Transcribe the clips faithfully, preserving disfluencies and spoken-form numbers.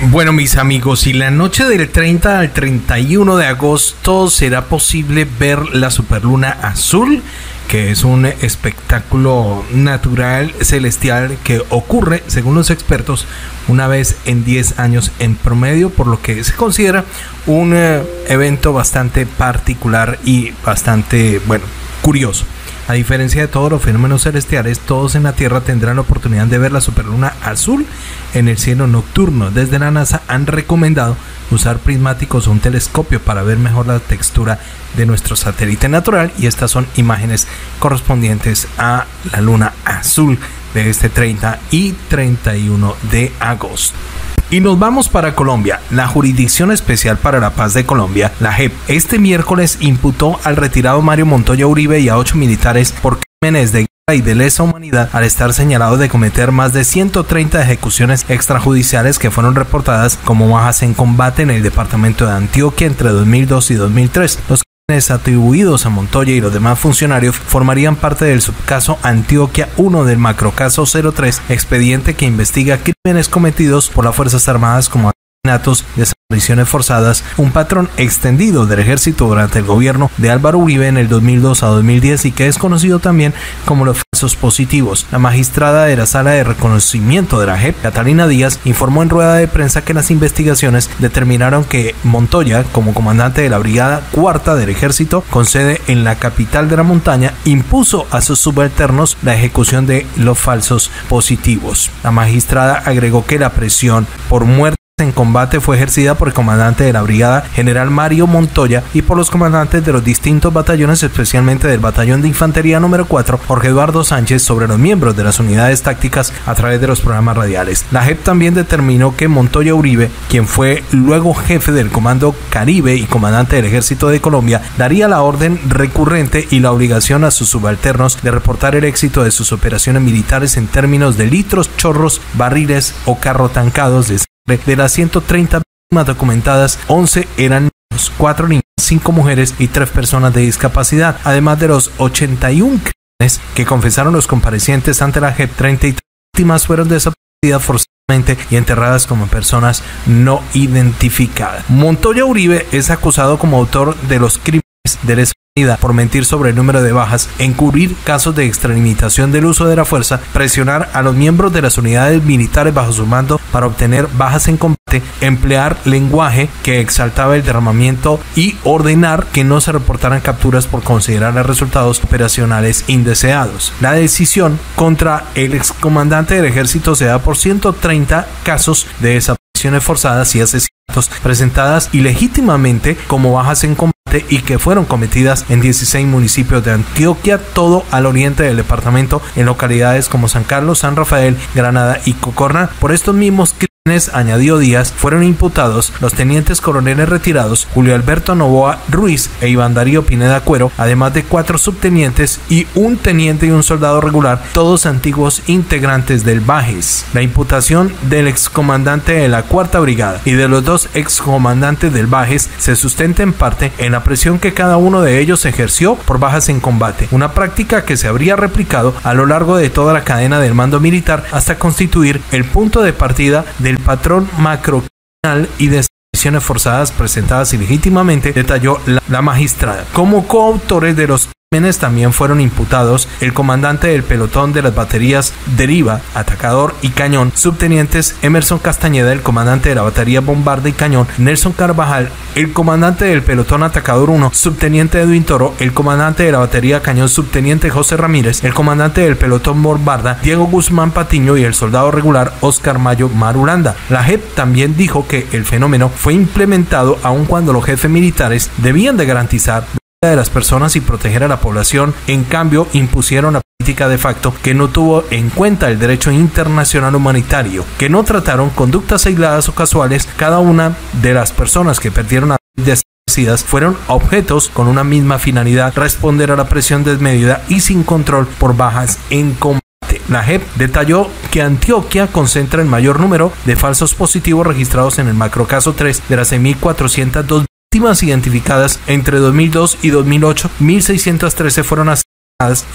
Bueno, mis amigos, y la noche del treinta al treinta y uno de agosto será posible ver la superluna azul, que es un espectáculo natural celestial que ocurre, según los expertos, una vez en diez años en promedio, por lo que se considera un eh, evento bastante particular y bastante, bueno, curioso. A diferencia de todos los fenómenos celestiales, todos en la Tierra tendrán la oportunidad de ver la superluna azul en el cielo nocturno. Desde la NASA han recomendado usar prismáticos o un telescopio para ver mejor la textura de nuestro satélite natural, y estas son imágenes correspondientes a la luna azul de este treinta y treinta y uno de agosto. Y nos vamos para Colombia. La Jurisdicción Especial para la Paz de Colombia, la J E P, este miércoles imputó al retirado Mario Montoya Uribe y a ocho militares por crímenes de guerra y de lesa humanidad, al estar señalados de cometer más de ciento treinta ejecuciones extrajudiciales que fueron reportadas como bajas en combate en el departamento de Antioquia entre dos mil dos y dos mil tres. Los crímenes atribuidos a Montoya y los demás funcionarios formarían parte del subcaso Antioquia uno del macrocaso cero tres, expediente que investiga crímenes cometidos por las Fuerzas Armadas como asesinatos, desapariciones forzadas, un patrón extendido del ejército durante el gobierno de Álvaro Uribe en el dos mil dos a dos mil diez y que es conocido también como los falsos positivos. La magistrada de la Sala de Reconocimiento de la J E P, Catalina Díaz, informó en rueda de prensa que las investigaciones determinaron que Montoya, como comandante de la Brigada Cuarta del Ejército, con sede en la capital de la montaña, impuso a sus subalternos la ejecución de los falsos positivos. La magistrada agregó que la presión por muerte en combate fue ejercida por el comandante de la brigada, general Mario Montoya, y por los comandantes de los distintos batallones, especialmente del batallón de infantería número cuatro, Jorge Eduardo Sánchez, sobre los miembros de las unidades tácticas a través de los programas radiales. La J E P también determinó que Montoya Uribe, quien fue luego jefe del Comando Caribe y comandante del Ejército de Colombia, daría la orden recurrente y la obligación a sus subalternos de reportar el éxito de sus operaciones militares en términos de litros, chorros, barriles o carrotancados de De las ciento treinta víctimas documentadas, once eran niños, cuatro niñas, cinco mujeres y tres personas de discapacidad, además de los ochenta y uno crímenes que confesaron los comparecientes ante la J E P. treinta y tres víctimas fueron desaparecidas forzadamente y enterradas como personas no identificadas. Montoya Uribe es acusado como autor de los crímenes de lesa humanidad por mentir sobre el número de bajas, encubrir casos de extralimitación del uso de la fuerza, presionar a los miembros de las unidades militares bajo su mando para obtener bajas en combate, emplear lenguaje que exaltaba el derramamiento y ordenar que no se reportaran capturas por considerar los resultados operacionales indeseados. La decisión contra el excomandante del ejército se da por ciento treinta casos de desapariciones forzadas y asesinatos presentadas ilegítimamente como bajas en combate y que fueron cometidas en dieciséis municipios de Antioquia, todo al oriente del departamento, en localidades como San Carlos, San Rafael, Granada y Cocorná. Por estos mismos crímenes, añadió Díaz, fueron imputados los tenientes coroneles retirados Julio Alberto Novoa Ruiz e Iván Darío Pineda Cuero, además de cuatro subtenientes y un teniente y un soldado regular, todos antiguos integrantes del Bajes. La imputación del excomandante de la Cuarta Brigada y de los dos excomandantes del Bajes se sustenta en parte en la presión que cada uno de ellos ejerció por bajas en combate, una práctica que se habría replicado a lo largo de toda la cadena del mando militar hasta constituir el punto de partida del patrón macrocriminal y de desapariciones forzadas presentadas ilegítimamente, detalló la, la magistrada. Como coautores de los crímenes también fueron imputados el comandante del pelotón de las baterías Deriva, Atacador y Cañón, subtenientes Emerson Castañeda, el comandante de la batería Bombarda y Cañón, Nelson Carvajal, el comandante del pelotón Atacador uno, subteniente Edwin Toro, el comandante de la batería Cañón, subteniente José Ramírez, el comandante del pelotón Bombarda, Diego Guzmán Patiño, y el soldado regular Oscar Mayo Marulanda. La J E P también dijo que el fenómeno fue implementado aun cuando los jefes militares debían de garantizar de las personas y proteger a la población. En cambio, impusieron la política de facto que no tuvo en cuenta el derecho internacional humanitario, que no trataron conductas aisladas o casuales. Cada una de las personas que perdieron a desaparecidas fueron objetos con una misma finalidad: responder a la presión desmedida y sin control por bajas en combate. La J E P detalló que Antioquia concentra el mayor número de falsos positivos registrados en el macrocaso tres. De las seis mil cuatrocientas dos víctimas identificadas entre dos mil dos y dos mil ocho, mil seiscientas trece fueron asesinadas y desaparecidas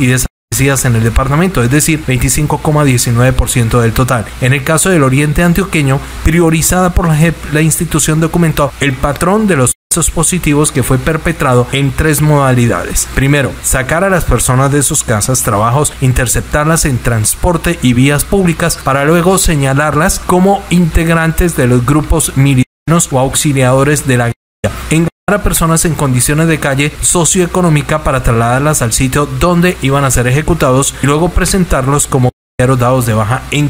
en el departamento, es decir, veinticinco coma diecinueve por ciento del total. En el caso del Oriente Antioqueño, priorizada por la J E P, la institución documentó el patrón de los casos positivos que fue perpetrado en tres modalidades. Primero, sacar a las personas de sus casas, trabajos, interceptarlas en transporte y vías públicas para luego señalarlas como integrantes de los grupos milicianos o auxiliadores de la guerrilla. En a personas en condiciones de calle socioeconómica para trasladarlas al sitio donde iban a ser ejecutados y luego presentarlos como dados de baja en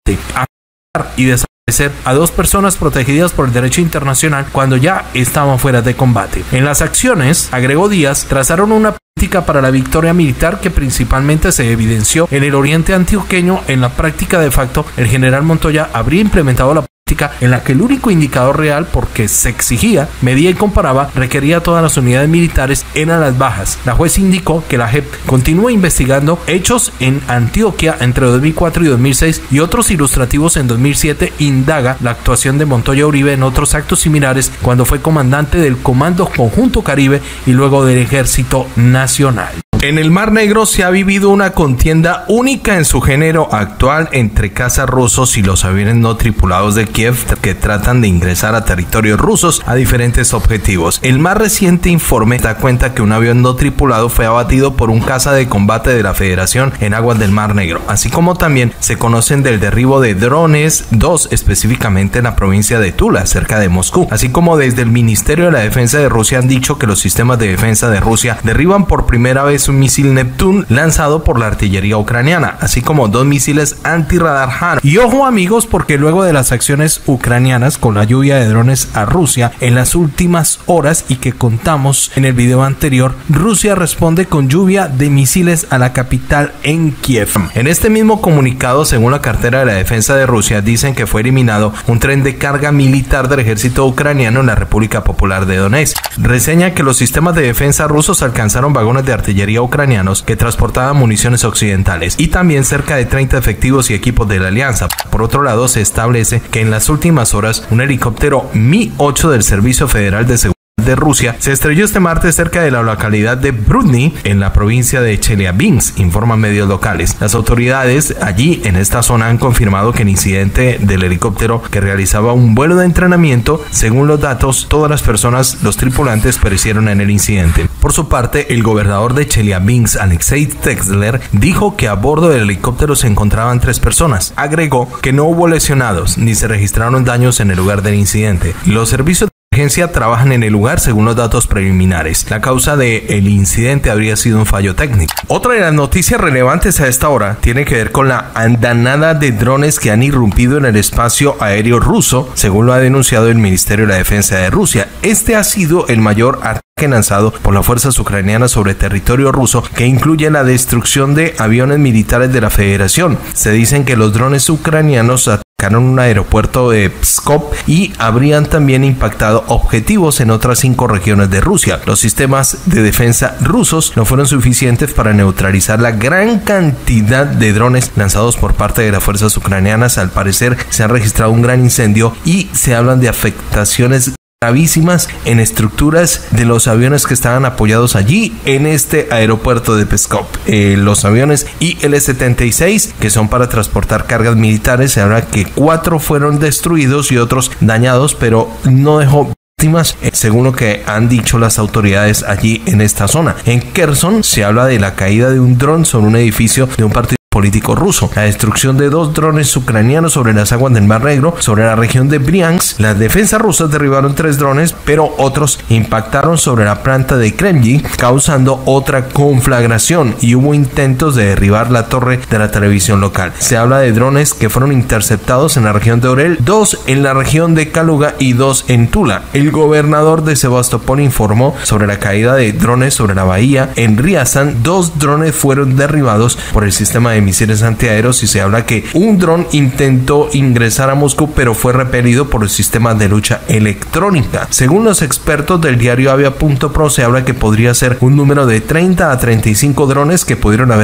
y desaparecer a dos personas protegidas por el derecho internacional cuando ya estaban fuera de combate. En las acciones, agregó Díaz, trazaron una política para la victoria militar que principalmente se evidenció en el Oriente Antioqueño. En la práctica de facto, el general Montoya habría implementado la en la que el único indicador real, porque se exigía, medía y comparaba, requería a todas las unidades militares, eran las bajas. La juez indicó que la J E P continúa investigando hechos en Antioquia entre dos mil cuatro y dos mil seis y otros ilustrativos en dos mil siete. Indaga la actuación de Montoya Uribe en otros actos similares cuando fue comandante del Comando Conjunto Caribe y luego del Ejército Nacional. En el Mar Negro se ha vivido una contienda única en su género actual entre cazas rusos y los aviones no tripulados de Kiev que tratan de ingresar a territorios rusos a diferentes objetivos. El más reciente informe da cuenta que un avión no tripulado fue abatido por un caza de combate de la Federación en aguas del Mar Negro, así como también se conocen del derribo de drones, dos específicamente en la provincia de Tula, cerca de Moscú, así como desde el Ministerio de la Defensa de Rusia han dicho que los sistemas de defensa de Rusia derriban por primera vez un misil Neptune lanzado por la artillería ucraniana, así como dos misiles antirradar Han. Y ojo amigos, porque luego de las acciones ucranianas con la lluvia de drones a Rusia en las últimas horas y que contamos en el video anterior, Rusia responde con lluvia de misiles a la capital en Kiev. En este mismo comunicado, según la cartera de la defensa de Rusia, dicen que fue eliminado un tren de carga militar del ejército ucraniano en la República Popular de Donetsk. Reseña que los sistemas de defensa rusos alcanzaron vagones de artillería ucranianos que transportaban municiones occidentales y también cerca de treinta efectivos y equipos de la alianza. Por otro lado, se establece que en las últimas horas un helicóptero Mi ocho del Servicio Federal de Seguridad de Rusia se estrelló este martes cerca de la localidad de Brudny en la provincia de Chelyabinsk, informan medios locales. Las autoridades allí en esta zona han confirmado que el incidente del helicóptero que realizaba un vuelo de entrenamiento, según los datos, todas las personas, los tripulantes, perecieron en el incidente. Por su parte, el gobernador de Chelyabinsk, Alexei Texler, dijo que a bordo del helicóptero se encontraban tres personas. Agregó que no hubo lesionados ni se registraron daños en el lugar del incidente. Los servicios emergencia trabajan en el lugar según los datos preliminares. La causa del incidente habría sido un fallo técnico. Otra de las noticias relevantes a esta hora tiene que ver con la andanada de drones que han irrumpido en el espacio aéreo ruso, según lo ha denunciado el Ministerio de la Defensa de Rusia. Este ha sido el mayor ataque lanzado por las fuerzas ucranianas sobre territorio ruso, que incluye la destrucción de aviones militares de la Federación. Se dicen que los drones ucranianos atacaron un aeropuerto de Pskov y habrían también impactado objetivos en otras cinco regiones de Rusia. Los sistemas de defensa rusos no fueron suficientes para neutralizar la gran cantidad de drones lanzados por parte de las fuerzas ucranianas. Al parecer se ha registrado un gran incendio y se hablan de afectaciones gravísimas en estructuras de los aviones que estaban apoyados allí en este aeropuerto de Pskov. Eh, los aviones I L setenta y seis, que son para transportar cargas militares, se habla que cuatro fueron destruidos y otros dañados, pero no dejó víctimas, eh, según lo que han dicho las autoridades allí en esta zona. En Kherson se habla de la caída de un dron sobre un edificio de un partido político ruso, la destrucción de dos drones ucranianos sobre las aguas del Mar Negro, sobre la región de Briansk. Las defensas rusas derribaron tres drones, pero otros impactaron sobre la planta de Kremlin, causando otra conflagración, y hubo intentos de derribar la torre de la televisión local. Se habla de drones que fueron interceptados en la región de Orel, dos en la región de Kaluga y dos en Tula. El gobernador de Sebastopol informó sobre la caída de drones sobre la bahía. En Ryazan, dos drones fueron derribados por el sistema de misiles antiaéreos, y se habla que un dron intentó ingresar a Moscú pero fue repelido por el sistema de lucha electrónica. Según los expertos del diario Avia punto pro, se habla que podría ser un número de treinta a treinta y cinco drones que pudieron haber atacado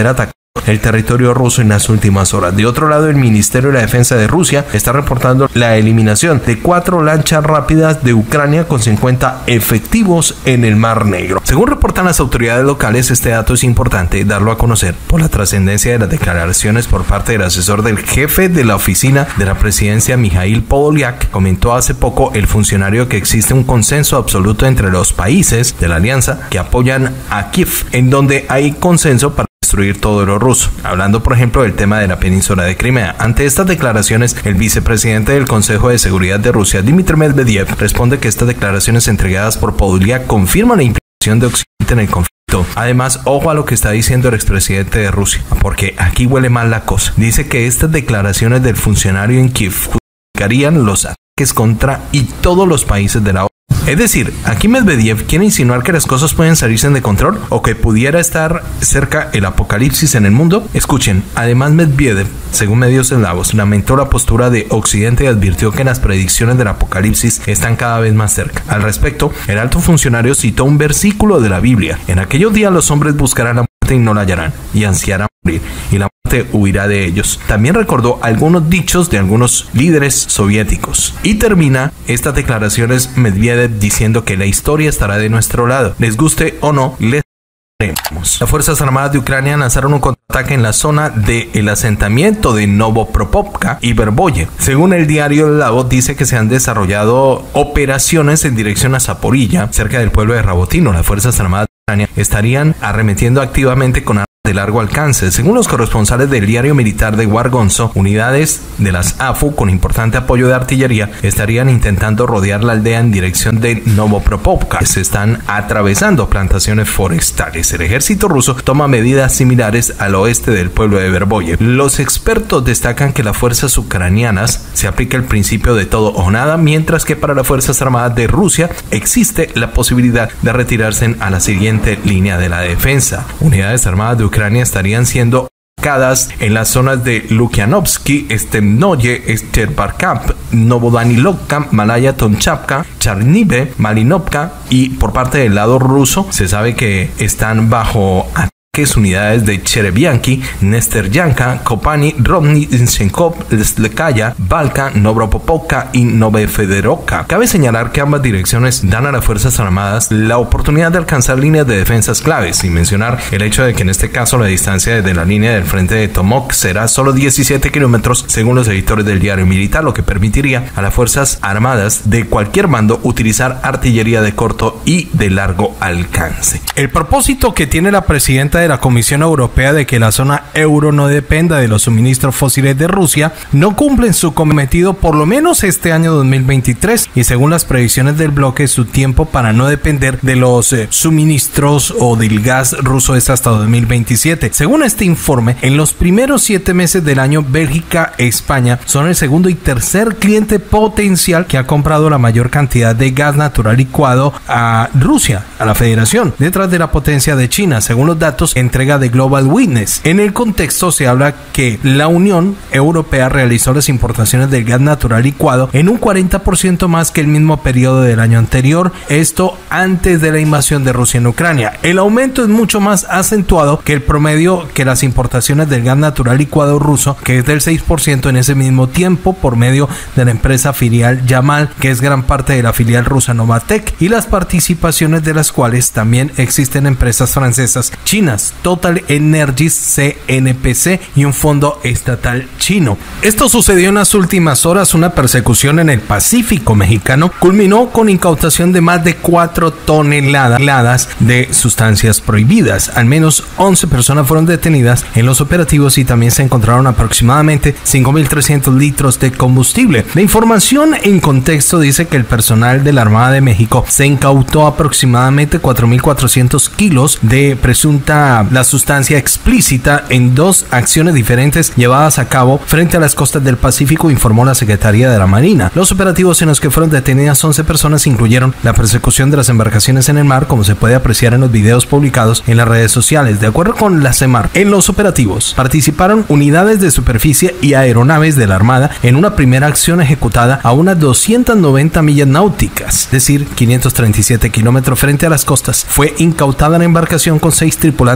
el territorio ruso en las últimas horas. De otro lado, el Ministerio de la Defensa de Rusia está reportando la eliminación de cuatro lanchas rápidas de Ucrania con cincuenta efectivos en el Mar Negro. Según reportan las autoridades locales, este dato es importante darlo a conocer por la trascendencia de las declaraciones por parte del asesor del jefe de la oficina de la presidencia, Mikhail Podolyak. Comentó hace poco el funcionario que existe un consenso absoluto entre los países de la alianza que apoyan a Kiev, en donde hay consenso para destruir todo lo ruso, hablando por ejemplo del tema de la península de Crimea. Ante estas declaraciones, el vicepresidente del Consejo de Seguridad de Rusia, Dmitry Medvedev, responde que estas declaraciones entregadas por Podolyak confirman la implicación de Occidente en el conflicto. Además, ojo a lo que está diciendo el expresidente de Rusia, porque aquí huele mal la cosa. Dice que estas declaraciones del funcionario en Kiev justificarían los ataques contra y todos los países de la O T A N. Es decir, aquí Medvedev quiere insinuar que las cosas pueden salirse de control o que pudiera estar cerca el apocalipsis en el mundo. Escuchen, además Medvedev, según medios eslavos, lamentó la postura de Occidente y advirtió que las predicciones del apocalipsis están cada vez más cerca. Al respecto, el alto funcionario citó un versículo de la Biblia: en aquellos días los hombres buscarán la muerte y no la hallarán, y ansiarán morir, y la muerte huirá de ellos. También recordó algunos dichos de algunos líderes soviéticos. Y termina estas declaraciones Medvedev diciendo que la historia estará de nuestro lado. Les guste o no, les haremos. Las Fuerzas Armadas de Ucrania lanzaron un contraataque en la zona del asentamiento de Novopropopka y Verboye. Según el diario Lavo, dice que se han desarrollado operaciones en dirección a Zaporilla, cerca del pueblo de Rabotino. Las Fuerzas Armadas de Ucrania estarían arremetiendo activamente con de largo alcance. Según los corresponsales del diario militar de Wargonzo, unidades de las A F U con importante apoyo de artillería estarían intentando rodear la aldea en dirección de Novopropopka. Se están atravesando plantaciones forestales. El ejército ruso toma medidas similares al oeste del pueblo de Verboye. Los expertos destacan que las fuerzas ucranianas se aplica el principio de todo o nada, mientras que para las Fuerzas Armadas de Rusia existe la posibilidad de retirarse a la siguiente línea de la defensa. Unidades armadas de Ucrania estarían siendo atacadas en las zonas de Lukianovsky, Stemnoye, Sterbarkamp, Novodanilovka, Malaya Tonchapka, Charnive, Malinovka, y por parte del lado ruso se sabe que están bajo ataques unidades de Cherebianki, Nesteryanka, Kopani, Rovny, Shenkov, Slekaya, Balka, Novopropopka y Novofederovka. Cabe señalar que ambas direcciones dan a las Fuerzas Armadas la oportunidad de alcanzar líneas de defensas claves, sin mencionar el hecho de que en este caso la distancia desde la línea del frente de Tomok será solo diecisiete kilómetros, según los editores del diario militar, lo que permitiría a las Fuerzas Armadas de cualquier bando utilizar artillería de corto y de largo alcance. El propósito que tiene la presidenta de la Comisión Europea de que la zona euro no dependa de los suministros fósiles de Rusia no cumplen su cometido por lo menos este año dos mil veintitrés, y según las previsiones del bloque, su tiempo para no depender de los eh, suministros o del gas ruso es hasta dos mil veintisiete. Según este informe, en los primeros siete meses del año, Bélgica e España son el segundo y tercer cliente potencial que ha comprado la mayor cantidad de gas natural licuado a Rusia, a la Federación, detrás de la potencia de China, según los datos entrega de Global Witness. En el contexto se habla que la Unión Europea realizó las importaciones del gas natural licuado en un cuarenta por ciento más que el mismo periodo del año anterior, esto antes de la invasión de Rusia en Ucrania. El aumento es mucho más acentuado que el promedio que las importaciones del gas natural licuado ruso, que es del seis por ciento en ese mismo tiempo por medio de la empresa filial Yamal, que es gran parte de la filial rusa Novatek, y las participaciones de las cuales también existen empresas francesas, chinas, Total Energies C N P C y un fondo estatal chino. Esto sucedió en las últimas horas. Una persecución en el Pacífico mexicano culminó con incautación de más de cuatro toneladas de sustancias prohibidas. Al menos once personas fueron detenidas en los operativos y también se encontraron aproximadamente cinco mil trescientos litros de combustible. La información en contexto dice que el personal de la Armada de México se incautó aproximadamente cuatro mil cuatrocientos kilos de presunta la sustancia explícita en dos acciones diferentes llevadas a cabo frente a las costas del Pacífico, informó la Secretaría de la Marina. Los operativos en los que fueron detenidas once personas incluyeron la persecución de las embarcaciones en el mar, como se puede apreciar en los videos publicados en las redes sociales. De acuerdo con la CEMAR, en los operativos participaron unidades de superficie y aeronaves de la Armada en una primera acción ejecutada a unas doscientas noventa millas náuticas, es decir, quinientos treinta y siete kilómetros frente a las costas. Fue incautada la embarcación con seis tripulantes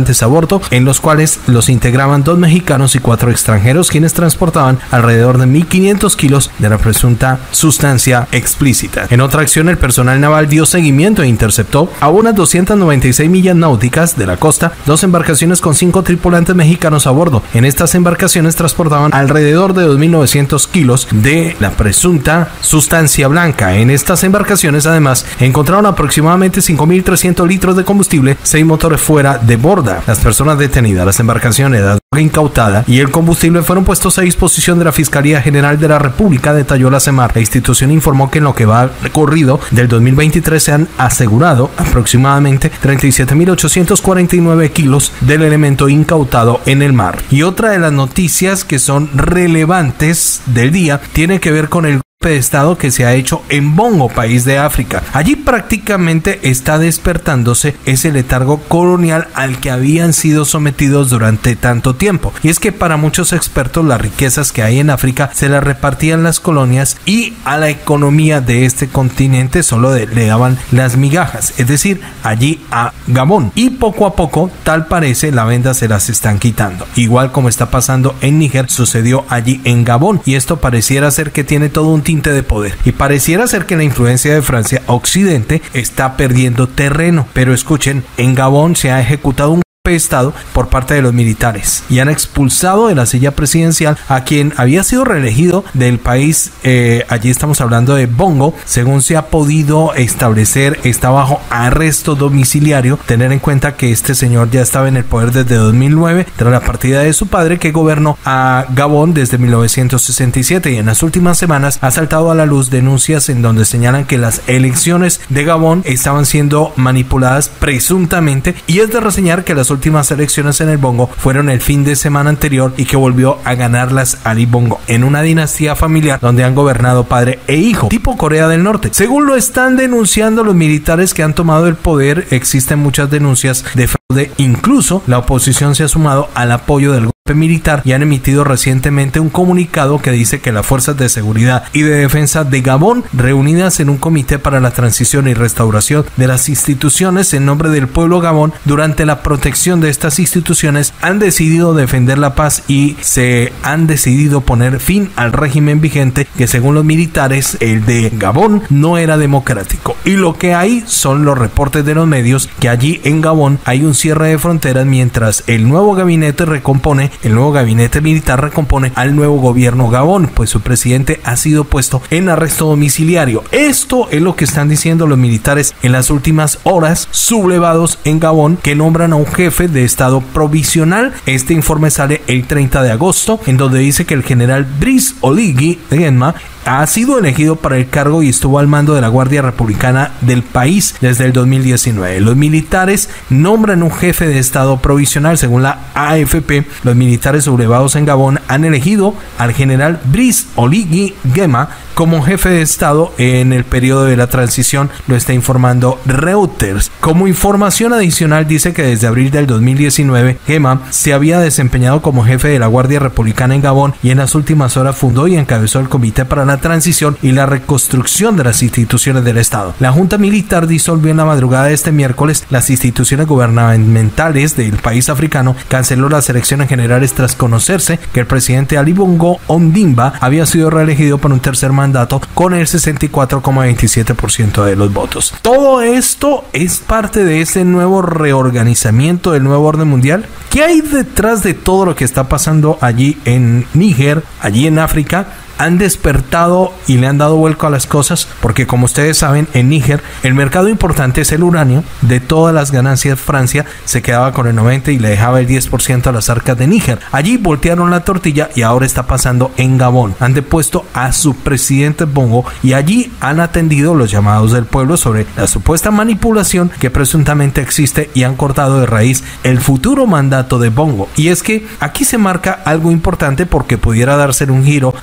tripulantes a bordo, en los cuales los integraban dos mexicanos y cuatro extranjeros, quienes transportaban alrededor de mil quinientos kilos de la presunta sustancia explícita. En otra acción, el personal naval dio seguimiento e interceptó a unas doscientas noventa y seis millas náuticas de la costa dos embarcaciones con cinco tripulantes mexicanos a bordo. En estas embarcaciones transportaban alrededor de dos mil novecientos kilos de la presunta sustancia blanca. En estas embarcaciones, además, encontraron aproximadamente cinco mil trescientos litros de combustible, seis motores fuera de borda. Las personas detenidas, las embarcaciones, la droga incautada y el combustible fueron puestos a disposición de la Fiscalía General de la República, detalló la CEMAR. La institución informó que en lo que va corrido del dos mil veintitrés se han asegurado aproximadamente treinta y siete mil ochocientos cuarenta y nueve kilos del elemento incautado en el mar. Y otra de las noticias que son relevantes del día tiene que ver con el de estado que se ha hecho en Bongo, país de África. Allí prácticamente está despertándose ese letargo colonial al que habían sido sometidos durante tanto tiempo. Y es que para muchos expertos las riquezas que hay en África se las repartían las colonias y a la economía de este continente solo de, le daban las migajas, es decir, allí a Gabón. Y poco a poco, tal parece, la venda se las están quitando. Igual como está pasando en Níger, sucedió allí en Gabón, y esto pareciera ser que tiene todo un tinte de poder y pareciera ser que la influencia de Francia a Occidente está perdiendo terreno. Pero escuchen, en Gabón se ha ejecutado un de estado por parte de los militares y han expulsado de la silla presidencial a quien había sido reelegido del país. Eh, allí estamos hablando de Bongo. Según se ha podido establecer, está bajo arresto domiciliario. Tener en cuenta que este señor ya estaba en el poder desde dos mil nueve tras la partida de su padre, que gobernó a Gabón desde mil novecientos sesenta y siete, y en las últimas semanas ha saltado a la luz denuncias en donde señalan que las elecciones de Gabón estaban siendo manipuladas presuntamente, y es de reseñar que las últimas elecciones en el Bongo fueron el fin de semana anterior y que volvió a ganarlas Ali Bongo en una dinastía familiar donde han gobernado padre e hijo, tipo Corea del Norte. Según lo están denunciando los militares que han tomado el poder, existen muchas denuncias de fraude. Incluso la oposición se ha sumado al apoyo del militar y han emitido recientemente un comunicado que dice que las fuerzas de seguridad y de defensa de Gabón, reunidas en un comité para la transición y restauración de las instituciones en nombre del pueblo Gabón, durante la protección de estas instituciones han decidido defender la paz y se han decidido poner fin al régimen vigente, que según los militares, el de Gabón, no era democrático. Y lo que hay son los reportes de los medios que allí en Gabón hay un cierre de fronteras mientras el nuevo gabinete recompone El nuevo gabinete militar recompone al nuevo gobierno Gabón, pues su presidente ha sido puesto en arresto domiciliario. Esto es lo que están diciendo los militares en las últimas horas, sublevados en Gabón, que nombran a un jefe de estado provisional. Este informe sale el treinta de agosto, en donde dice que el general Brice Oligui Nguema ha sido elegido para el cargo y estuvo al mando de la Guardia Republicana del país desde el dos mil diecinueve. Los militares nombran un jefe de estado provisional. Según la A F P, los militares sublevados en Gabón han elegido al general Brice Oligui Nguema como jefe de estado en el periodo de la transición, lo está informando Reuters. Como información adicional, dice que desde abril del dos mil diecinueve, Nguema se había desempeñado como jefe de la Guardia Republicana en Gabón y en las últimas horas fundó y encabezó el Comité para la Transición y la Reconstrucción de las Instituciones del Estado. La Junta Militar disolvió en la madrugada de este miércoles las instituciones gubernamentales del país africano, canceló las elecciones generales tras conocerse que el presidente Ali Bongo Ondimba había sido reelegido por un tercer mandato mandato con el sesenta y cuatro coma veintisiete por ciento de los votos. Todo esto es parte de ese nuevo reorganizamiento del nuevo orden mundial. ¿Qué hay detrás de todo lo que está pasando allí en Níger, allí en África? Han despertado y le han dado vuelco a las cosas, porque como ustedes saben, en Níger el mercado importante es el uranio. De todas las ganancias, Francia se quedaba con el noventa y le dejaba el diez por ciento a las arcas de Níger. Allí voltearon la tortilla y ahora está pasando en Gabón. Han depuesto a su presidente Bongo y allí han atendido los llamados del pueblo sobre la supuesta manipulación que presuntamente existe y han cortado de raíz el futuro mandato de Bongo. Y es que aquí se marca algo importante porque pudiera darse un giro al tema de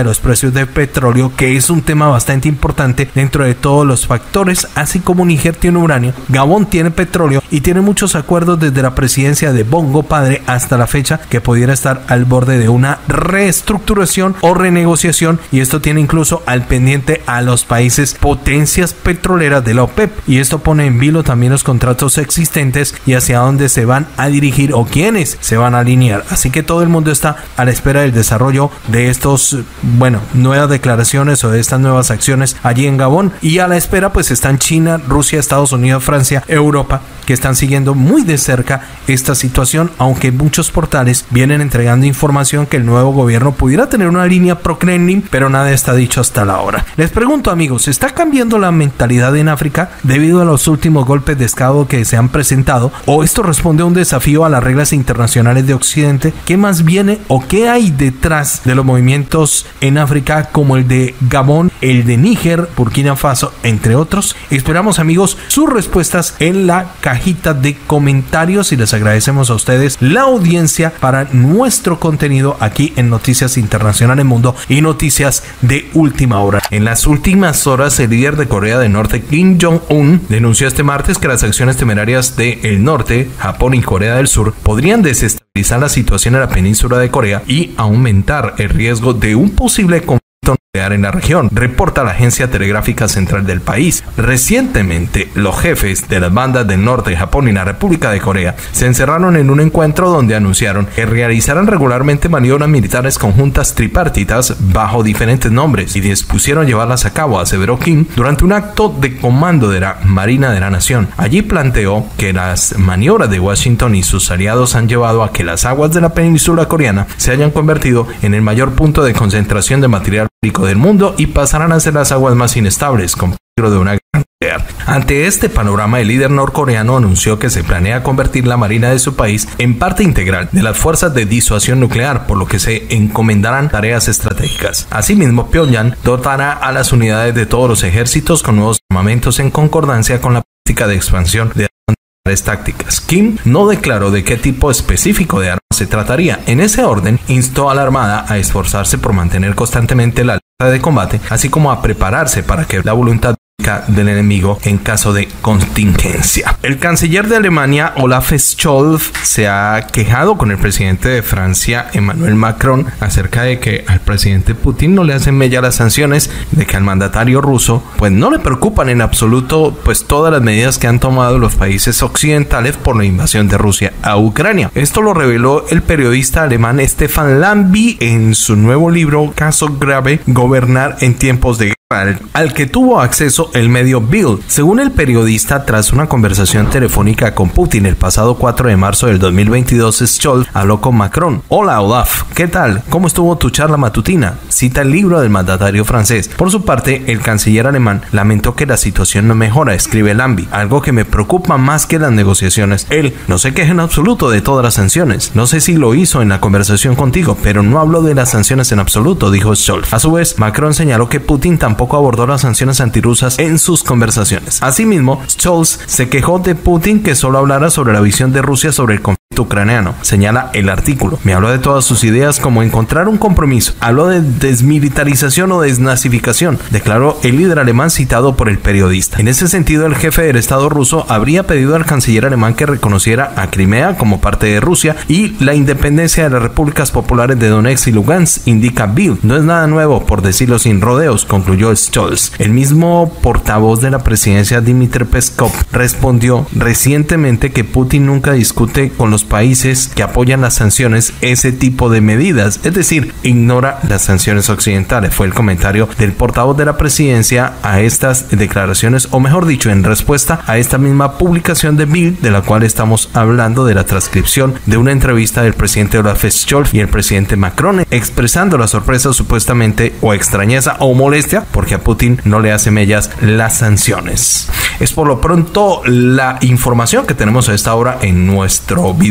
de los precios del petróleo, que es un tema bastante importante dentro de todos los factores. Así como Níger tiene uranio, Gabón tiene petróleo y tiene muchos acuerdos desde la presidencia de Bongo Padre hasta la fecha que pudiera estar al borde de una reestructuración o renegociación, y esto tiene incluso al pendiente a los países potencias petroleras de la OPEP, y esto pone en vilo también los contratos existentes y hacia dónde se van a dirigir o quiénes se van a alinear. Así que todo el mundo está a la espera del desarrollo de estos, bueno, nuevas declaraciones o de estas nuevas acciones allí en Gabón, y a la espera pues están China, Rusia, Estados Unidos, Francia, Europa, que están siguiendo muy de cerca esta situación, aunque muchos portales vienen entregando información que el nuevo gobierno pudiera tener una línea pro-Kremlin, pero nada está dicho hasta la hora. Les pregunto, amigos, ¿está cambiando la mentalidad en África debido a los últimos golpes de estado que se han presentado, o esto responde a un desafío a las reglas internacionales de Occidente? ¿Qué más viene o qué hay detrás de los movimientos en África como el de Gabón, el de Níger, Burkina Faso, entre otros? Esperamos, amigos, sus respuestas en la cajita de comentarios, y les agradecemos a ustedes la audiencia para nuestro contenido aquí en Noticias Internacionales Mundo y Noticias de Última Hora. En las últimas horas, el líder de Corea del Norte, Kim Jong-un, denunció este martes que las acciones temerarias del norte, Japón y Corea del Sur podrían desestabilizar la situación en la península de Corea y aumentar el riesgo de un posible conflicto nuclear en la región, reporta la agencia telegráfica central del país. Recientemente, los jefes de las bandas del norte, Japón y la República de Corea se encerraron en un encuentro donde anunciaron que realizarán regularmente maniobras militares conjuntas tripartitas bajo diferentes nombres y dispusieron llevarlas a cabo, aseveró Kim, durante un acto de comando de la Marina de la Nación. Allí planteó que las maniobras de Washington y sus aliados han llevado a que las aguas de la península coreana se hayan convertido en el mayor punto de concentración de material del mundo y pasarán a ser las aguas más inestables, con peligro de una gran nuclear. Ante este panorama, el líder norcoreano anunció que se planea convertir la marina de su país en parte integral de las fuerzas de disuasión nuclear, por lo que se encomendarán tareas estratégicas. Asimismo, Pyongyang dotará a las unidades de todos los ejércitos con nuevos armamentos en concordancia con la política de expansión de tácticas. Kim no declaró de qué tipo específico de armas se trataría. En ese orden, instó a la Armada a esforzarse por mantener constantemente la línea de combate, así como a prepararse para que la voluntad del enemigo en caso de contingencia. El canciller de Alemania, Olaf Scholz, se ha quejado con el presidente de Francia, Emmanuel Macron, acerca de que al presidente Putin no le hacen mella las sanciones, de que al mandatario ruso pues no le preocupan en absoluto pues todas las medidas que han tomado los países occidentales por la invasión de Rusia a Ucrania. Esto lo reveló el periodista alemán Stefan Lambi en su nuevo libro Caso Grave, Gobernar en tiempos de guerra, al que tuvo acceso el medio Bild. Según el periodista, tras una conversación telefónica con Putin el pasado cuatro de marzo del dos mil veintidós, Scholz habló con Macron. Hola Olaf, ¿qué tal? ¿Cómo estuvo tu charla matutina? Cita el libro del mandatario francés. Por su parte, el canciller alemán lamentó que la situación no mejora, escribe Lambi, algo que me preocupa más que las negociaciones. Él no se queja en absoluto de todas las sanciones. No sé si lo hizo en la conversación contigo, pero no habló de las sanciones en absoluto, dijo Scholz. A su vez, Macron señaló que Putin tampoco abordó las sanciones antirrusas en sus conversaciones. Asimismo, Scholz se quejó de Putin que solo hablara sobre la visión de Rusia sobre el conflicto ucraniano. Señala el artículo. Me habló de todas sus ideas como encontrar un compromiso. Habló de desmilitarización o desnazificación, declaró el líder alemán citado por el periodista. En ese sentido, el jefe del Estado ruso habría pedido al canciller alemán que reconociera a Crimea como parte de Rusia y la independencia de las repúblicas populares de Donetsk y Lugansk, indica Bild. No es nada nuevo, por decirlo sin rodeos, concluyó Scholz. El mismo portavoz de la presidencia, Dmitry Peskov, respondió recientemente que Putin nunca discute con los países que apoyan las sanciones ese tipo de medidas, es decir, ignora las sanciones occidentales. Fue el comentario del portavoz de la presidencia a estas declaraciones, o mejor dicho, en respuesta a esta misma publicación de Bild, de la cual estamos hablando, de la transcripción de una entrevista del presidente Olaf Scholz y el presidente Macron, expresando la sorpresa supuestamente o extrañeza o molestia porque a Putin no le hace mellas las sanciones. Es por lo pronto la información que tenemos a esta hora en nuestro video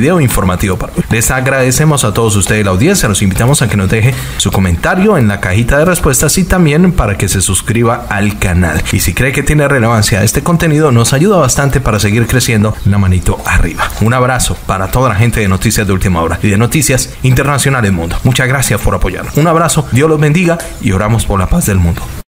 video informativo para hoy. Les agradecemos a todos ustedes la audiencia. Los invitamos a que nos deje su comentario en la cajita de respuestas y también para que se suscriba al canal. Y si cree que tiene relevancia este contenido, nos ayuda bastante para seguir creciendo. La manito arriba. Un abrazo para toda la gente de Noticias de Última Hora y de Noticias Internacionales Mundo. Muchas gracias por apoyarnos. Un abrazo, Dios los bendiga y oramos por la paz del mundo.